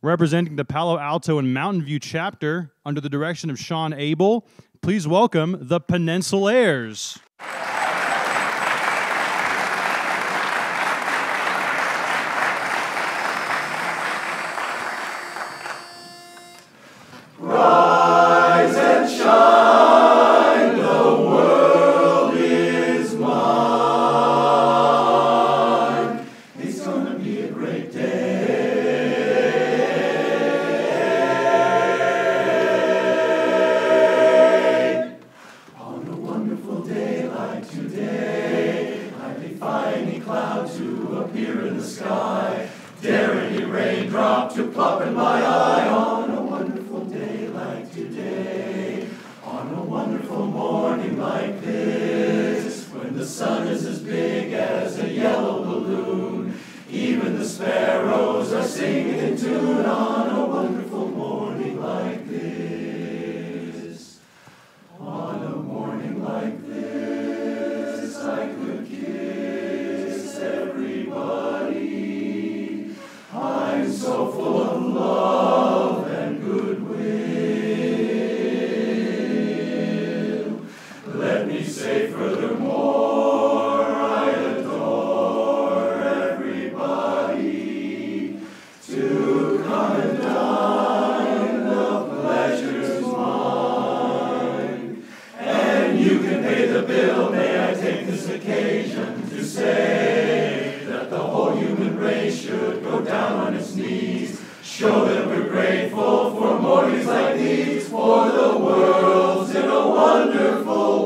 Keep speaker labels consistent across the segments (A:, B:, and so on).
A: representing the Palo Alto and Mountain View chapter under the direction of Sean Abel. Please welcome the Peninsulaires.
B: Rise and shine, the world is mine. It's gonna be a great day. On a wonderful day like today, I defy any cloud to appear in the sky. Dare any raindrop to plop in my eye. On a wonderful day like today, on a wonderful morning like this, when the sun is as big as a yellow balloon, even the sparrows are singing in tune. On a wonderful morning like this, on a morning like this, I could kiss everybody. I'm so full of love and goodwill. Let me say furthermore, I adore everybody. To come and dine, the pleasure's mine. And you can pay the bill. May I take this occasion to say that the whole human race should go down on its knees, show that we're grateful for mornings like these, for the world's in a wonderful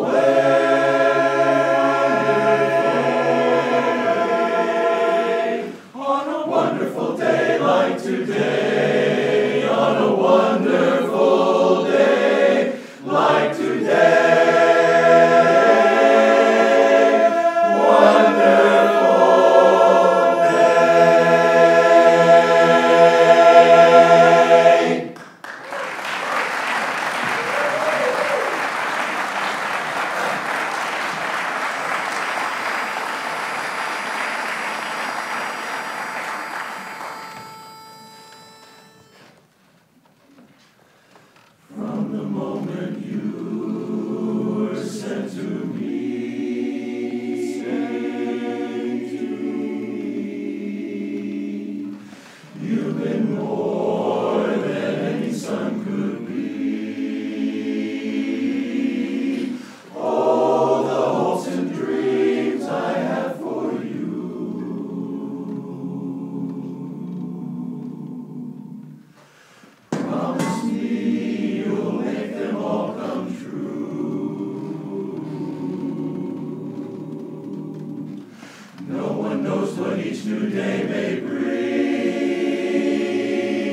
B: way. On a wonderful day like today, on a wonderful day like today. From the moment you were sent to me, you've been more than any son could be. Oh, the hopes and dreams I have for you. Promise me you'll make them all come true. No one knows what each new day may bring.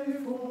B: joyful